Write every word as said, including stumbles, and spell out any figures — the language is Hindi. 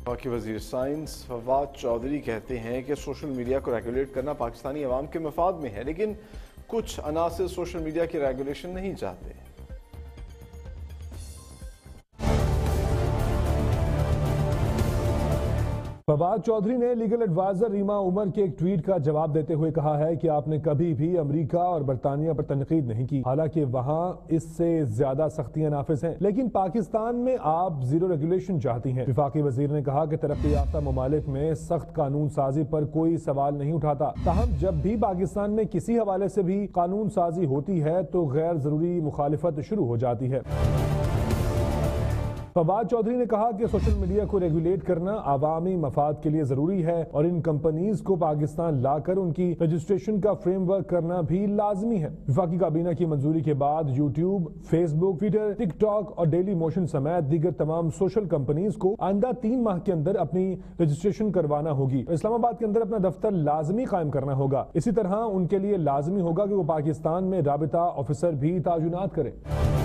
वफाकी वजीर साइंस फवाद चौधरी कहते हैं कि सोशल मीडिया को रेगुलेट करना पाकिस्तानी अवाम के मफाद में है, लेकिन कुछ अनासिर सोशल मीडिया की रेगुलेशन नहीं चाहते। फवाद चौधरी ने लीगल एडवाइजर रीमा उमर के एक ट्वीट का जवाब देते हुए कहा है कि आपने कभी भी अमेरिका और बरतानिया पर तनकीद नहीं की, हालांकि वहां इससे ज्यादा सख्तियां नाफिज हैं, लेकिन पाकिस्तान में आप जीरो रेगुलेशन चाहती हैं। वफाकी वजीर ने कहा कि तरक्की याफ्ता ममालिक में सख्त कानून साजी पर कोई सवाल नहीं उठाता, ताहम जब भी पाकिस्तान में किसी हवाले से भी कानून साजी होती है तो गैर जरूरी मुखालिफत शुरू हो जाती है। फवाद चौधरी ने कहा कि सोशल मीडिया को रेगुलेट करना आवामी मफाद के लिए जरूरी है और इन कंपनीज को पाकिस्तान लाकर उनकी रजिस्ट्रेशन का फ्रेमवर्क करना भी लाजमी है। वफाकी काबीना की मंजूरी के बाद यूट्यूब, फेसबुक, ट्विटर, टिकटॉक और डेली मोशन समेत दीगर तमाम सोशल कंपनीज को आइंदा तीन माह के अंदर अपनी रजिस्ट्रेशन करवाना होगी। इस्लामाबाद के अंदर अपना दफ्तर लाजमी कायम करना होगा। इसी तरह उनके लिए लाजमी होगा कि वो पाकिस्तान में राबिता ऑफिसर भी तैनात करें।